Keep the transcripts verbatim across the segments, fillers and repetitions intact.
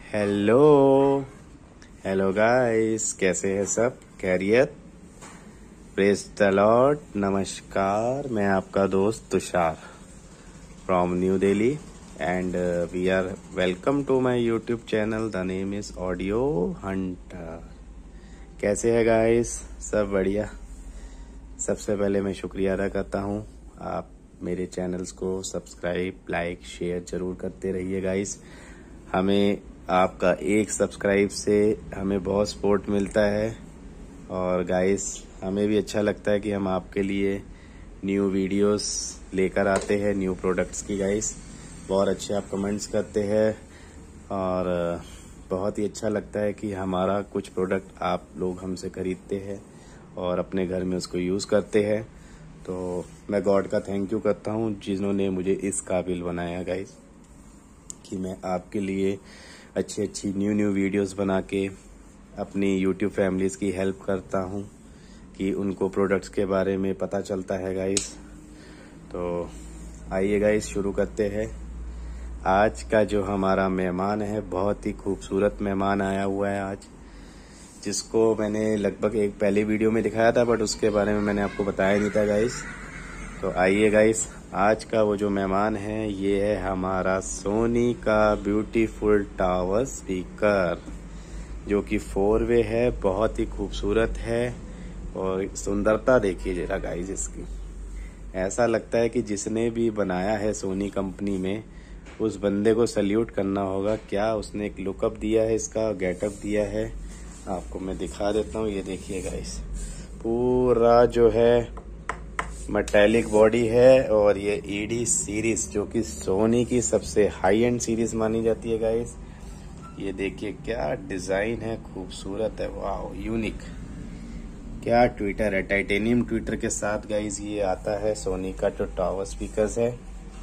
Hello hello guys, कैसे हैं सब? खैरियत? Praise the Lord. नमस्कार, मैं आपका दोस्त Tushar from New Delhi and we are welcome to my YouTube channel. The name is Audio Hunter. कैसे है गाइस? सब बढ़िया। सबसे पहले मैं शुक्रिया अदा करता हूँ, आप मेरे चैनल्स को सब्सक्राइब, लाइक, शेयर जरूर करते रहिए गाइस। हमें आपका एक सब्सक्राइब से हमें बहुत सपोर्ट मिलता है और गाइस हमें भी अच्छा लगता है कि हम आपके लिए न्यू वीडियोस लेकर आते हैं, न्यू प्रोडक्ट्स की। गाइस बहुत अच्छे आप कमेंट्स करते हैं और बहुत ही अच्छा लगता है कि हमारा कुछ प्रोडक्ट आप लोग हमसे खरीदते हैं और अपने घर में उसको यूज़ करते हैं। तो मैं गॉड का थैंक यू करता हूँ जिन्होंने मुझे इस काबिल बनाया गाइस कि मैं आपके लिए अच्छी अच्छी न्यू न्यू वीडियोस बना के अपनी यूट्यूब फैमिलीज़ की हेल्प करता हूँ कि उनको प्रोडक्ट्स के बारे में पता चलता है गाइस। तो आइए गाइस शुरू करते हैं। आज का जो हमारा मेहमान है, बहुत ही खूबसूरत मेहमान आया हुआ है आज, जिसको मैंने लगभग एक पहले वीडियो में दिखाया था बट उसके बारे में मैंने आपको बताया नहीं था गाइस। तो आइए गाइस, आज का वो जो मेहमान है ये है हमारा सोनी का ब्यूटीफुल टावर स्पीकर, जो कि फोर वे है, बहुत ही खूबसूरत है। और सुंदरता देखिए जरा गाइस इसकी, ऐसा लगता है कि जिसने भी बनाया है सोनी कंपनी में उस बंदे को सल्यूट करना होगा। क्या उसने एक लुकअप दिया है, इसका गेटअप दिया है, आपको मैं दिखा देता हूँ। ये देखिए गाइस, पूरा जो है मेटालिक बॉडी है और ये ईडी सीरीज जो कि सोनी की सबसे हाई एंड सीरीज मानी जाती है गाइस। ये देखिए क्या डिजाइन है, खूबसूरत है, वाह यूनिक। क्या ट्विटर है, टाइटेनियम ट्विटर के साथ गाइस ये आता है सोनी का जो टावर स्पीकर्स है।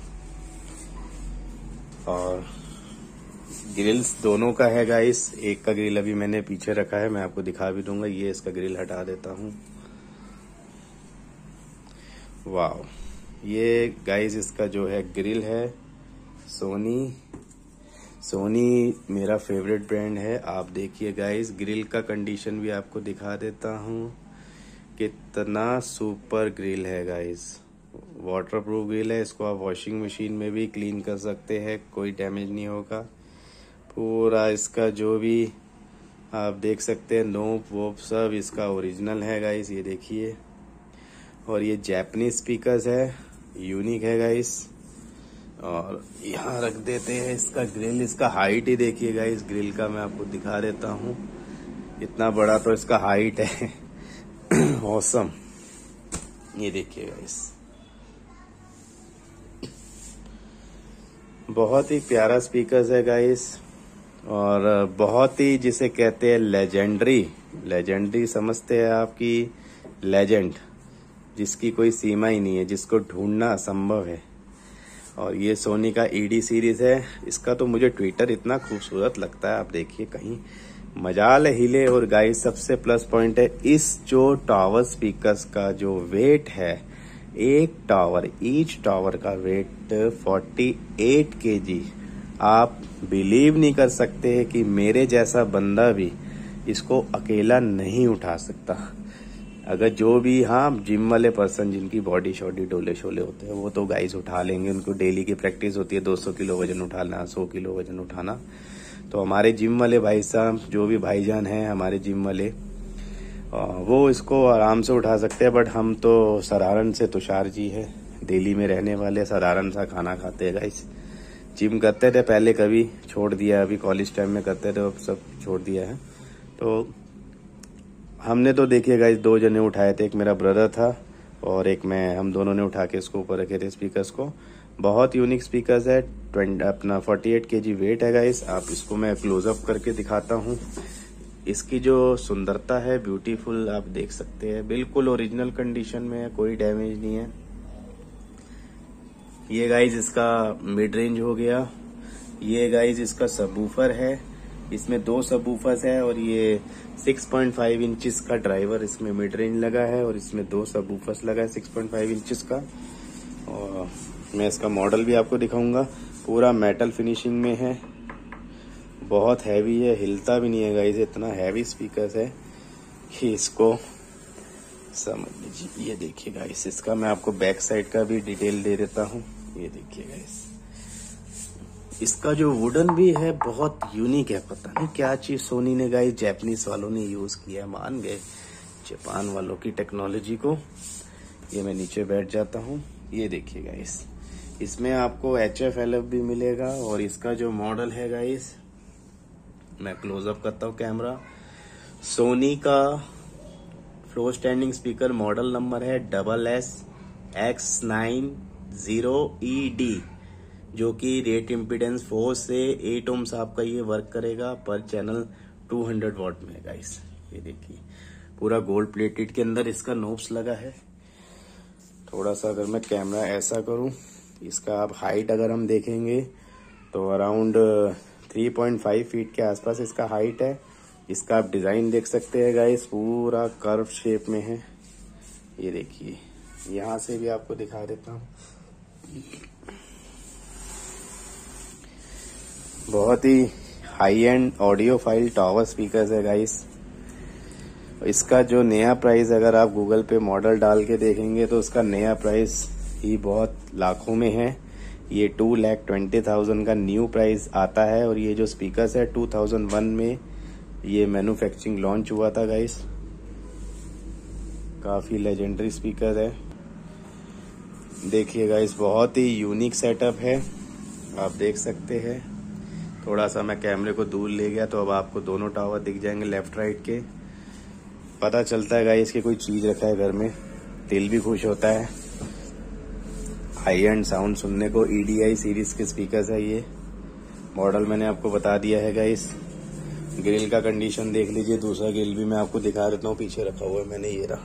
और ग्रिल्स दोनों का है गाइस, एक का ग्रिल अभी मैंने पीछे रखा है, मैं आपको दिखा भी दूंगा। ये इसका ग्रिल हटा देता हूँ। वाह, ये गाइस इसका जो है ग्रिल है सोनी सोनी मेरा फेवरेट ब्रांड है। आप देखिए गाइस, ग्रिल का कंडीशन भी आपको दिखा देता हूँ, कितना सुपर ग्रिल है गाइस। वाटरप्रूफ ग्रिल है, इसको आप वॉशिंग मशीन में भी क्लीन कर सकते हैं, कोई डैमेज नहीं होगा। पूरा इसका जो भी आप देख सकते हैं नोब वोब सब इसका ओरिजिनल है गाइस, ये देखिए। और ये जैपनीज स्पीकर्स है, यूनिक है गाइस। और यहाँ रख देते हैं इसका ग्रिल। इसका हाइट ही देखिए गाइस, ग्रिल का मैं आपको दिखा देता हूँ, इतना बड़ा तो इसका हाइट है। ऑसम। ये देखिए गाइस, बहुत ही प्यारा स्पीकर्स है गाइस और बहुत ही जिसे कहते हैं लेजेंडरी। लेजेंडरी समझते हैं आपकी, लेजेंड जिसकी कोई सीमा ही नहीं है, जिसको ढूंढना असंभव है। और ये सोनी का ईडी सीरीज है। इसका तो मुझे ट्विटर इतना खूबसूरत लगता है, आप देखिए कहीं मजाल हिले। और गाइस सबसे प्लस पॉइंट है इस जो टावर स्पीकर्स का जो वेट है, एक टावर, ईच टावर का वेट अड़तालीस केजी। आप बिलीव नहीं कर सकते हैं कि मेरे जैसा बंदा भी इसको अकेला नहीं उठा सकता। अगर जो भी, हाँ, जिम वाले पर्सन जिनकी बॉडी शॉडी डोले शोले होते हैं वो तो गाइस उठा लेंगे, उनको डेली की प्रैक्टिस होती है दो सौ किलो वजन उठाना, सौ किलो वजन उठाना। तो हमारे जिम वाले भाई साहब, जो भी भाईजान हैं हमारे जिम वाले, वो इसको आराम से उठा सकते हैं। बट हम तो सरारन से, तुषार जी है दिल्ली में रहने वाले, सरारन सा खाना खाते हैं गाइस। जिम करते थे पहले, कभी छोड़ दिया, अभी कॉलेज टाइम में करते थे, अब सब छोड़ दिया है। तो हमने तो देखिए गाइस दो जने उठाए थे, एक मेरा ब्रदर था और एक मैं, हम दोनों ने उठा के इसको ऊपर रखे थे स्पीकर्स को। बहुत यूनिक स्पीकर्स है, अपना अड़तालीस केजी वेट है गाइस। आप इसको मैं क्लोजअप करके दिखाता हूँ। इसकी जो सुंदरता है, ब्यूटीफुल, आप देख सकते हैं, बिल्कुल ओरिजिनल कंडीशन में है, कोई डैमेज नहीं है। ये गाइस इसका मिड रेंज हो गया। ये गाइस इसका सबवूफर है, इसमें दो सबवूफर्स है और ये छह पॉइंट पाँच इंचेस का ड्राइवर इसमें मिड रेंज लगा है और इसमें दो सबवूफर्स लगा है छह पॉइंट पाँच इंचेस का। और मैं इसका मॉडल भी आपको दिखाऊंगा, पूरा मेटल फिनिशिंग में है, बहुत हैवी है, हिलता भी नहीं है गाइस, इतना हैवी स्पीकर है कि इसको समझ लीजिए। ये देखिए गाइस, इसका मैं आपको बैक साइड का भी डिटेल दे देता हूँ। ये देखिए गाइस, इसका जो वुडन भी है बहुत यूनिक है, पता नहीं क्या चीज सोनी ने गाइस जापानीज वालों ने यूज किया, मान गए जापान वालों की टेक्नोलॉजी को। ये मैं नीचे बैठ जाता हूँ। ये देखिए गाइस, इसमें आपको एच एफ एल एफ भी मिलेगा और इसका जो मॉडल है गाइस, मैं क्लोजअप करता हूँ कैमरा। सोनी का floor standing speaker model number है double S X nine zero E D, जो कि रेट इम्पीडेंस फोर से एट ओम्स आपका ये वर्क करेगा पर चैनल टू हंड्रेड वॉट में है गाइस। ये देखिए पूरा गोल्ड प्लेटेड के अंदर इसका नोब्स लगा है। थोड़ा सा अगर मैं कैमरा ऐसा करूं, इसका आप हाइट अगर हम देखेंगे तो around three point five feet के आसपास इसका हाइट है। इसका आप डिजाइन देख सकते हैं गाइस, पूरा कर्व शेप में है। ये देखिए, यहां से भी आपको दिखा देता हूं। बहुत ही high end audiophile tower speaker है गाइस। इसका जो नया प्राइस अगर आप गूगल पे मॉडल डाल के देखेंगे तो उसका नया प्राइस ही बहुत लाखों में है। ये टू लैख ट्वेंटी थाउजेंड का न्यू प्राइस आता है और ये जो स्पीकर्स है टू थाउजेंड वन में ये मैन्युफैक्चरिंग लॉन्च हुआ था गाइस। काफी लेजेंडरी स्पीकर है। देखिए गाइस, बहुत ही यूनिक सेटअप है, आप देख सकते हैं। थोड़ा सा मैं कैमरे को दूर ले गया तो अब आपको दोनों टावर दिख जाएंगे लेफ्ट राइट के। पता चलता है गाइस कि कोई चीज रखा है घर में, दिल भी खुश होता है। हाई एंड साउंड सुनने को ई डी आई सीरीज के स्पीकर्स है। ये मॉडल मैंने आपको बता दिया है गाइस। ग्रिल का कंडीशन देख लीजिए, दूसरा ग्रिल भी मैं आपको दिखा देता हूँ, पीछे रखा हुआ है मैंने, ये रहा।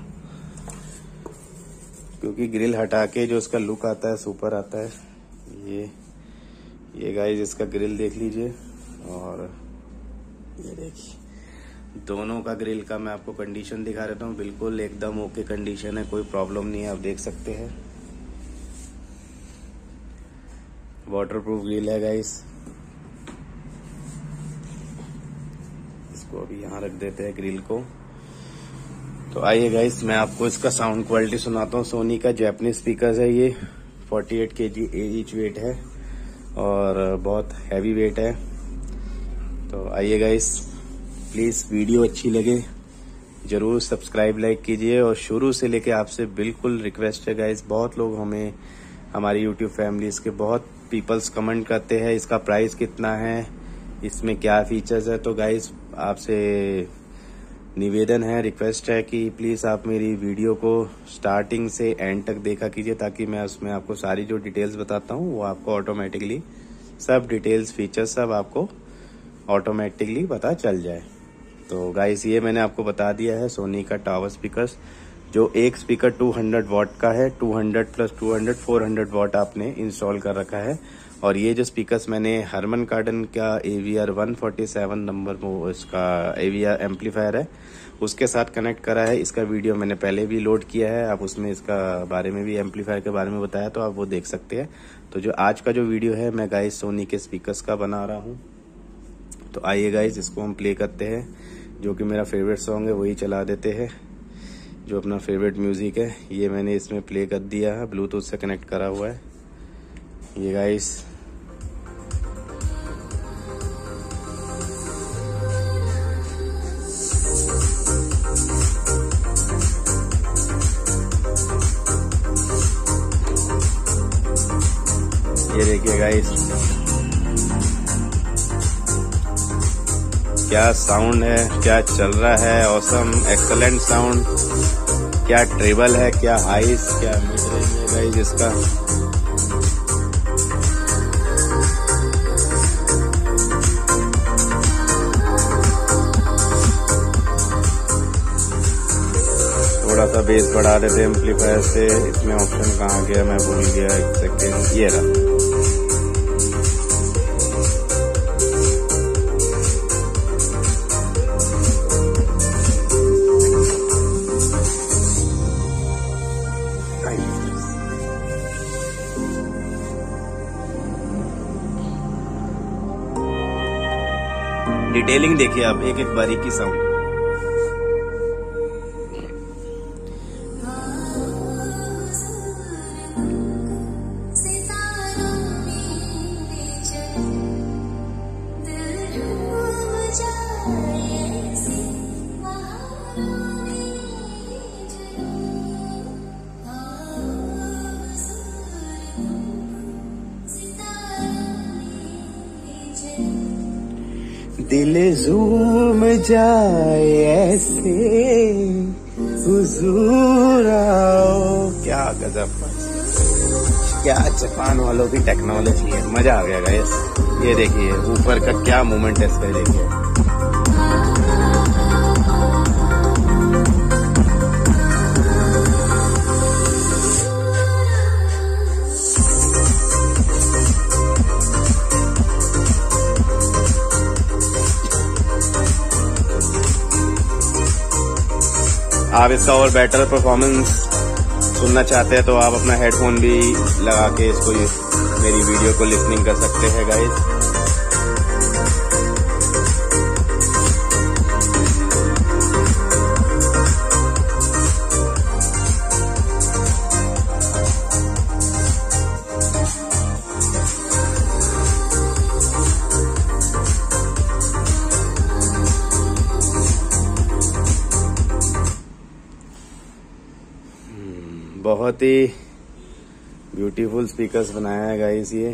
क्योंकि ग्रिल हटा के जो उसका लुक आता है सुपर आता है। ये ये गाइस इसका ग्रिल देख लीजिए और ये देखिए दोनों का ग्रिल का मैं आपको कंडीशन दिखा देता हूँ। बिल्कुल एकदम ओके कंडीशन है, कोई प्रॉब्लम नहीं है, आप देख सकते हैं। वाटरप्रूफ ग्रिल है गाइस। इसको अभी यहाँ रख देते हैं ग्रिल को। तो आइए गाइस, मैं आपको इसका साउंड क्वालिटी सुनाता हूँ। सोनी का जापानीज स्पीकर है ये, फोर्टी एट के जी ईच वेट है और बहुत हैवी वेट है। तो आइए गाइस, प्लीज वीडियो अच्छी लगे जरूर सब्सक्राइब लाइक कीजिए। और शुरू से लेके आपसे बिल्कुल रिक्वेस्ट है गाइस, बहुत लोग हमें हमारी यूट्यूब फैमिलीज के बहुत पीपल्स कमेंट करते हैं इसका प्राइस कितना है, इसमें क्या फीचर्स है। तो गाइस आपसे निवेदन है, रिक्वेस्ट है कि प्लीज आप मेरी वीडियो को स्टार्टिंग से एंड तक देखा कीजिए, ताकि मैं उसमें आपको सारी जो डिटेल्स बताता हूँ वो आपको ऑटोमेटिकली सब डिटेल्स फीचर्स सब आपको ऑटोमेटिकली पता चल जाए। तो गाइस ये मैंने आपको बता दिया है सोनी का टावर स्पीकर्स, जो एक स्पीकर टू हंड्रेड वॉट का है, two hundred plus two hundred four hundred watt आपने इंस्टॉल कर रखा है। और ये जो स्पीकर्स मैंने हरमन कार्डन का AVR one forty seven number वो इसका एवीआर एम्पलीफायर है उसके साथ कनेक्ट करा है। इसका वीडियो मैंने पहले भी लोड किया है, आप उसमें इसका बारे में भी एम्पलीफायर के बारे में बताया, तो आप वो देख सकते हैं। तो जो आज का जो वीडियो है मैं गाइस सोनी के स्पीकर्स का बना रहा हूँ। तो आइए गाइस इसको हम प्ले करते हैं, जो कि मेरा फेवरेट सॉन्ग है वही चला देते हैं, जो अपना फेवरेट म्यूजिक है। ये मैंने इसमें प्ले कर दिया है, ब्लूटूथ से कनेक्ट करा हुआ है ये गाइस। ये देखिए गाइस क्या साउंड है, क्या चल रहा है, ऑसम एक्सलेंट साउंड। क्या ट्रेबल है, क्या हाइस, क्या मिड रेंज है गाइस इसका। थोड़ा सा बेस बढ़ा देते हैं एम्पलीफायर से। इसमें ऑप्शन कहाँ गया मैं भूल गया, एक सेकेंड, ये रहा। डिटेलिंग देखिए आप, एक एक बारीकी साउंड। दिल झूम जाए ऐसे हुजूर आओ। क्या गजब, क्या जापान वालों की टेक्नोलॉजी है, मजा आ गया गाइस। ये देखिए ऊपर का क्या मूवमेंट है, इस पे देखिए। आप इसका और बेटर परफॉर्मेंस सुनना चाहते हैं तो आप अपना हेडफोन भी लगा के इसको मेरी वीडियो को लिसनिंग कर सकते हैं गाइस। बहुत ही ब्यूटीफुल स्पीकर्स बनाया है गाइस ये।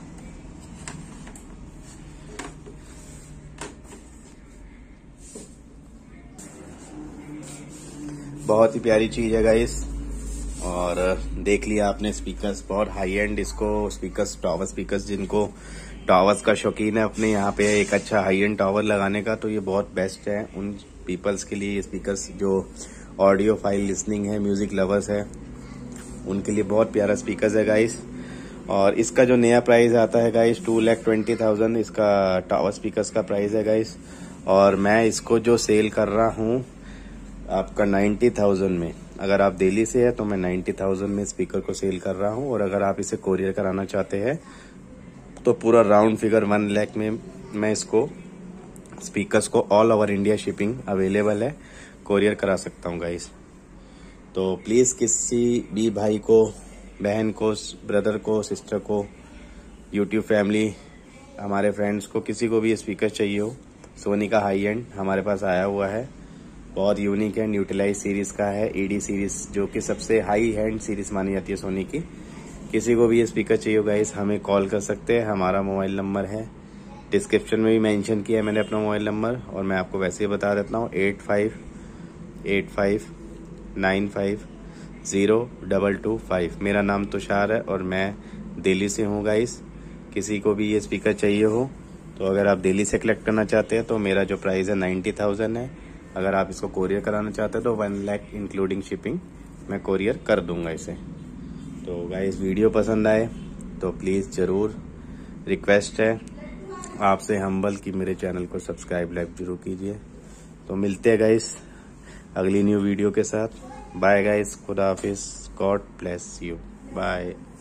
बहुत ही प्यारी चीज है गाइस। और देख लिया आपने स्पीकर्स, बहुत हाई एंड इसको स्पीकर्स, टावर स्पीकर्स, जिनको टावर्स का शौकीन है अपने यहाँ पे एक अच्छा हाई एंड टावर लगाने का, तो ये बहुत बेस्ट है उन पीपल्स के लिए। ये स्पीकर्स जो ऑडियो फाइल लिसनिंग है, म्यूजिक लवर्स है, उनके लिए बहुत प्यारा स्पीकर्स है गाइस। और इसका जो नया प्राइस आता है guys two lakh twenty thousand इसका टावर स्पीकर्स का प्राइस है गाइस। और मैं इसको जो सेल कर रहा हूँ आपका नाइन्टी थाउजेंड में। अगर आप दिल्ली से है तो मैं नाइन्टी थाउजेंड में स्पीकर को सेल कर रहा हूँ। और अगर आप इसे कोरियर कराना चाहते हैं तो पूरा राउंड फिगर वन लाख में मैं इसको स्पीकर्स को all over India shipping available है, कोरियर करा सकता हूँ गाइस। तो प्लीज़ किसी भी भाई को, बहन को, ब्रदर को, सिस्टर को, यूट्यूब फैमिली, हमारे फ्रेंड्स को, किसी को भी ये स्पीकर चाहिए हो, सोनी का हाई एंड हमारे पास आया हुआ है। बहुत यूनिक एंड यूटिलाइज सीरीज का है, ईडी सीरीज, जो कि सबसे हाई हैंड सीरीज मानी जाती है सोनी की। किसी को भी ये स्पीकर चाहिए हो गाइस, हमें कॉल कर सकते हैं। हमारा मोबाइल नंबर है, डिस्क्रिप्शन में भी मेंशन किया है मैंने अपना मोबाइल नंबर, और मैं आपको वैसे ही बता देता हूँ, eight five eight five nine five zero double two five. मेरा नाम तुषार है और मैं दिल्ली से हूँ गाइस। किसी को भी ये स्पीकर चाहिए हो तो अगर आप दिल्ली से कलेक्ट करना चाहते हैं तो मेरा जो प्राइस है नाइन्टी थाउजेंड है। अगर आप इसको कोरियर कराना चाहते हैं तो वन लाख इंक्लूडिंग शिपिंग मैं कोरियर कर दूंगा इसे। तो गाइस वीडियो पसंद आए तो प्लीज़ ज़रूर रिक्वेस्ट है आपसे हम्बल कि मेरे चैनल को सब्सक्राइब लाइक जरूर कीजिए। तो मिलते हैं गाइस अगली न्यू वीडियो के साथ। बाय गाइस, खुदा हाफिज, गॉड ब्लेस यू, बाय।